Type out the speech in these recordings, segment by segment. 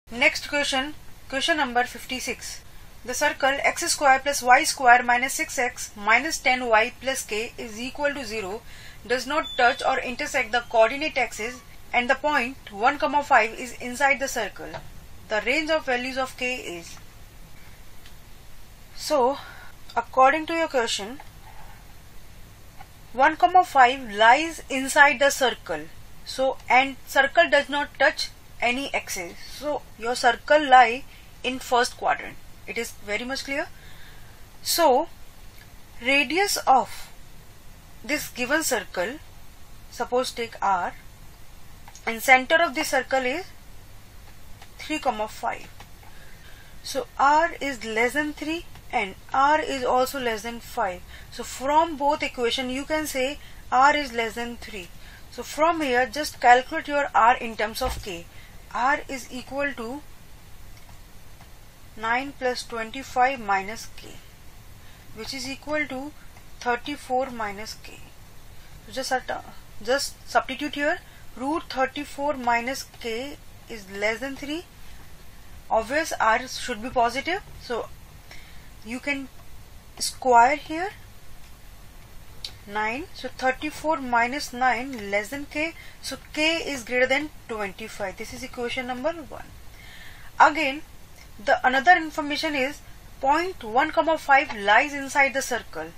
Next question, question number 56. The circle x square plus y square minus 6x minus 10y plus k is equal to 0 does not touch or intersect the coordinate axis and the point 1, 5 is inside the circle. The range of values of k is. So, according to your question, 1, 5 lies inside the circle. So, and circle does not touch any axis. So, your circle lie in first quadrant. It is very much clear. So, radius of this given circle, suppose take r, and center of this circle is 3, 5. So, r is less than 3 and r is also less than 5. So, from both equation you can say r is less than 3. So, from here just calculate your r in terms of k. R is equal to 9 plus 25 minus k, which is equal to 34 minus k. So just substitute here. Root 34 minus k is less than 3. Obvious r should be positive. So you can square here 9. So 34 minus 9 less than k. So k is greater than 25. This is equation number 1. Again, the another information is point 1, 5 lies inside the circle.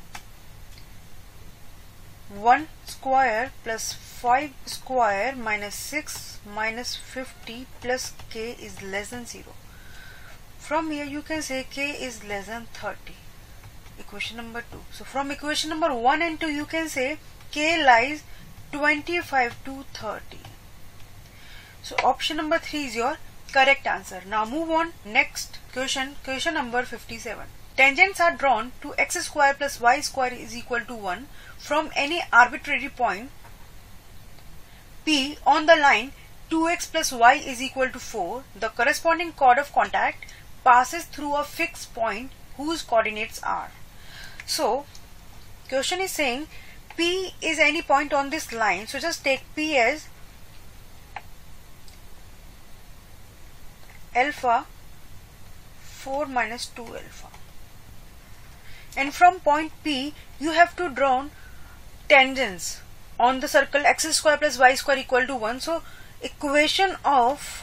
1 square plus 5 square minus 6 minus 50 plus k is less than 0. From here you can say k is less than 30. Equation number 2. So from equation number 1 and 2 you can say k lies 25 to 30. So option number 3 is your correct answer. Now move on. Next question, question number 57. Tangents are drawn to x square plus y square is equal to 1 from any arbitrary point P on the line 2x plus y is equal to 4. The corresponding chord of contact passes through a fixed point whose coordinates are. So, question is saying P is any point on this line. So, just take P as alpha 4 minus 2 alpha. And from point P, you have to draw tangents on the circle x square plus y square equal to 1. So, equation of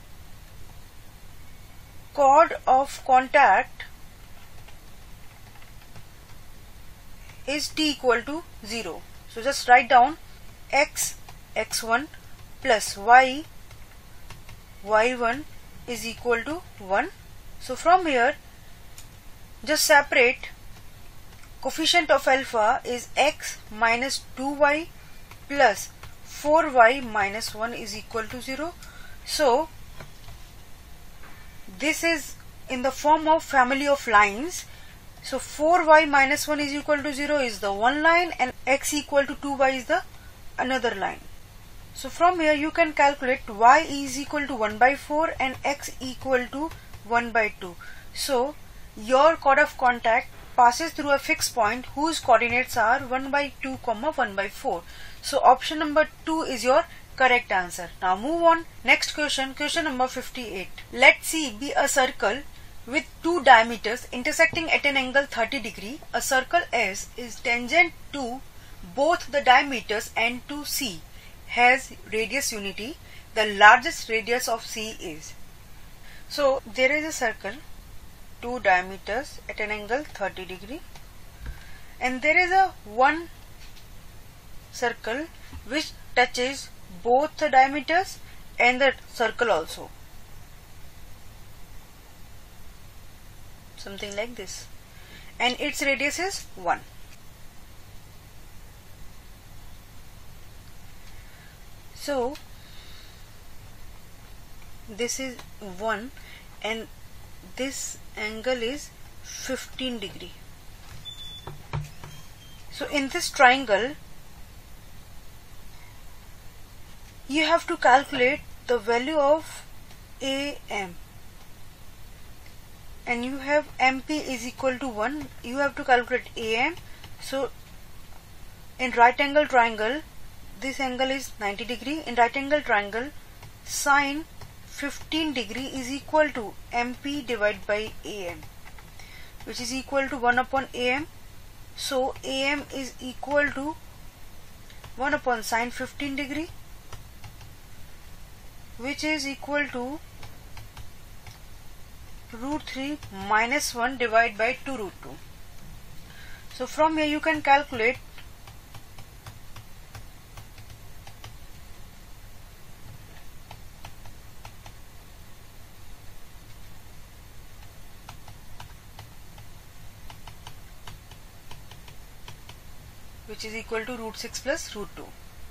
chord of contact is t equal to 0. So, just write down x1 plus y1 is equal to 1. So, from here just separate coefficient of alpha is x minus 2y plus 4y minus 1 is equal to 0. So, this is in the form of family of lines. So 4y minus 1 is equal to 0 is the one line and x equal to 2y is the another line. So from here you can calculate y is equal to 1 by 4 and x equal to 1 by 2. So your chord of contact passes through a fixed point whose coordinates are 1 by 2, 1 by 4. So option number 2 is your correct answer. Now move on. Next question, question number 58. Let C be a circle with two diameters intersecting at an angle 30 degree. A circle S is tangent to both the diameters and to C has radius unity. The largest radius of C is. So there is a circle, two diameters at an angle 30 degree, and there is a one circle which touches both the diameters and the circle also. Something like this, and its radius is 1. So this is 1 and this angle is 15 degree. So in this triangle you have to calculate the value of AM, and you have MP is equal to 1. You have to calculate AM. So in right angle triangle this angle is 90 degree. In right angle triangle sine 15 degree is equal to MP divided by AM, which is equal to 1 upon AM. So AM is equal to 1 upon sine 15 degree, which is equal to root 3 minus 1 divided by 2 root 2. So from here you can calculate which is equal to root 6 plus root 2.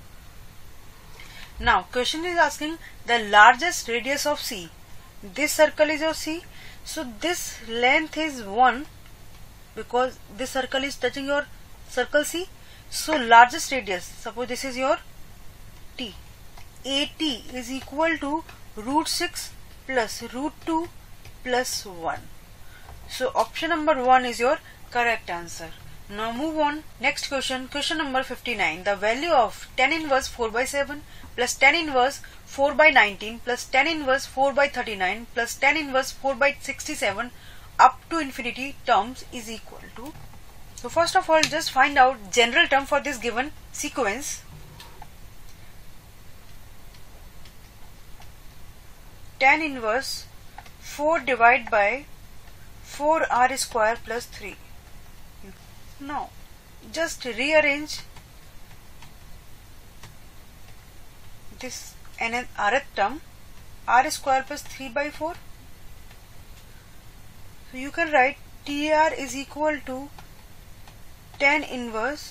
Now question is asking the largest radius of C. This circle is your C. So this length is 1 because this circle is touching your circle C. So largest radius, suppose this is your T. AT is equal to root 6 plus root 2 plus 1. So option number 1 is your correct answer. Now move on. Next question, question number 59. The value of tan inverse 4 by 7 plus tan inverse 4 by 19 plus tan inverse 4 by 39 plus tan inverse 4 by 67 up to infinity terms is equal to. So first of all, just find out general term for this given sequence. Tan inverse 4 divided by 4r square plus 3. Now just rearrange this nth term, r square plus 3 by 4. So you can write TR is equal to tan inverse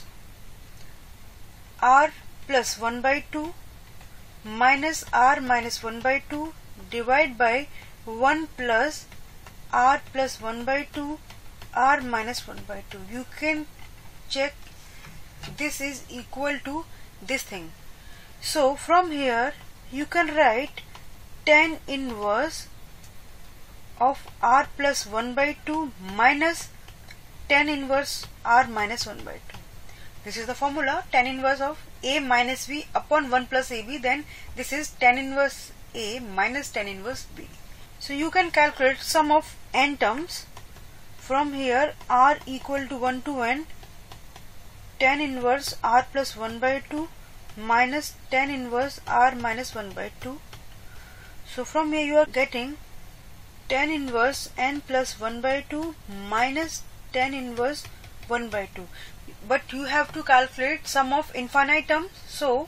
r plus 1 by 2 minus r minus 1 by 2 divided by 1 plus r plus 1 by 2 r minus 1 by 2. You can check this is equal to this thing. So from here you can write tan inverse of r plus 1 by 2 minus tan inverse r minus 1 by 2. This is the formula, tan inverse of a minus b upon 1 plus ab. Then this is tan inverse a minus tan inverse b. So you can calculate sum of n terms. From here r equal to 1 to n, tan inverse r plus 1 by 2 minus tan inverse r minus 1 by 2. So from here you are getting tan inverse n plus 1 by 2 minus tan inverse 1 by 2. But you have to calculate sum of infinite terms. So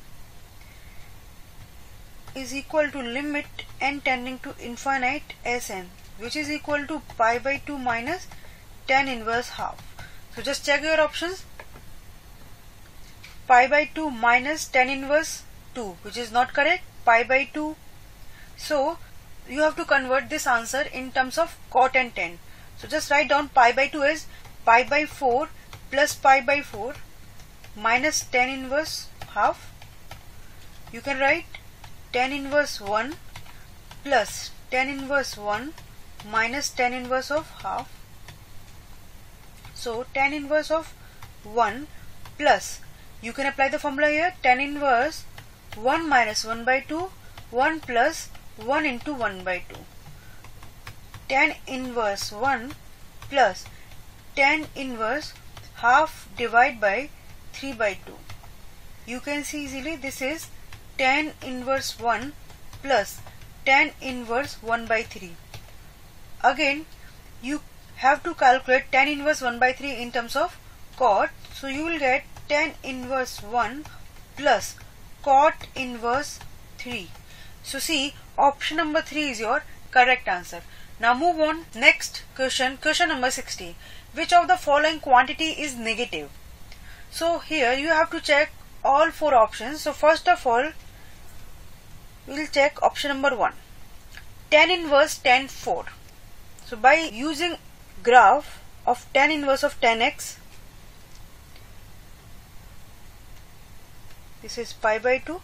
is equal to limit n tending to infinite Sn, which is equal to pi by 2 minus tan inverse half. So just check your options. Pi by 2 minus tan inverse 2, which is not correct. Pi by 2. So you have to convert this answer in terms of cot and tan. So just write down pi by 2 is pi by 4 plus pi by 4 minus tan inverse half. You can write tan inverse 1 plus tan inverse 1 minus tan inverse of half. So tan inverse of 1 plus, you can apply the formula here, tan inverse 1 minus 1 by 2, 1 plus 1 into 1 by 2. Tan inverse 1 plus tan inverse half divided by 3 by 2. You can see easily this is tan inverse 1 plus tan inverse 1 by 3. Again you have to calculate tan inverse 1 by 3 in terms of cot. So you will get tan inverse 1 plus cot inverse 3. So see, option number 3 is your correct answer. Now move on. Next question, question number 60. Which of the following quantity is negative? So here you have to check all 4 options. So first of all, we will check option number 1, tan inverse tan 4. So by using graph of tan inverse of tan x, this is pi by 2,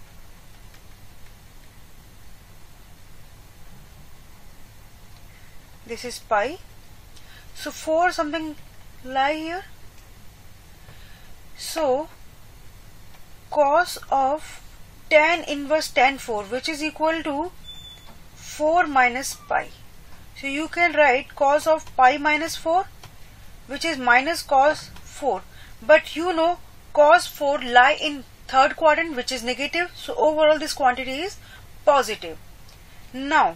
this is pi. So 4 something lie here. So cos of tan inverse tan 4, which is equal to 4 minus pi. So you can write cos of pi minus 4, which is minus cos 4. But you know cos 4 lie in third quadrant, which is negative. So overall this quantity is positive. Now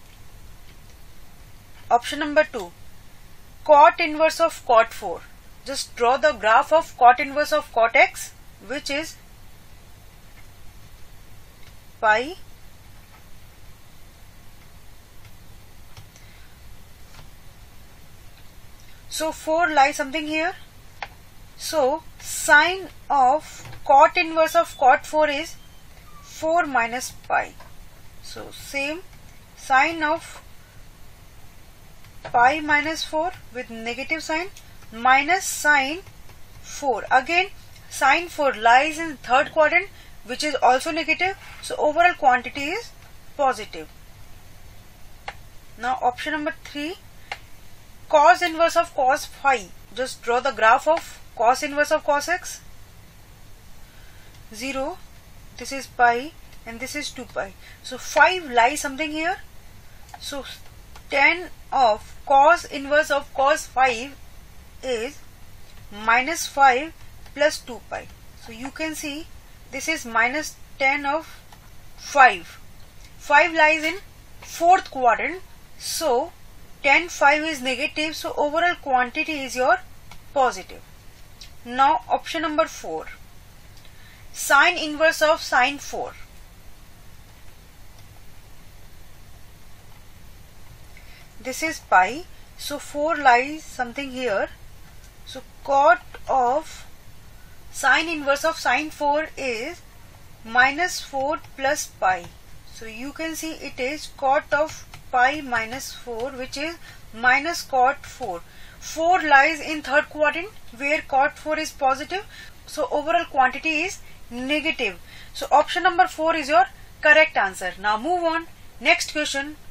option number 2, cot inverse of cot 4. Just draw the graph of cot inverse of cot x, which is pi so 4 lies something here. So sine of cot inverse of cot 4 is 4 minus pi. So same, sine of pi minus 4 with negative sign minus sine 4. Again sine 4 lies in third quadrant, which is also negative. So overall quantity is positive. Now option number 3, cos inverse of cos phi. Just draw the graph of cos inverse of cos x. 0, this is pi and this is 2 pi. So 5 lies something here. So tan of cos inverse of cos 5 is minus 5 plus 2 pi. So you can see this is minus tan of 5. 5 lies in fourth quadrant. So tan 5 is negative. So overall quantity is your positive. Now option number 4, sine inverse of sine 4. This is pi. So 4 lies something here. So cot of sine inverse of sine 4 is minus 4 plus pi. So you can see it is cot of pi minus 4, which is minus cot 4. 4 lies in third quadrant where cot 4 is positive. So overall quantity is negative. So option number 4 is your correct answer. Now move on. Next question.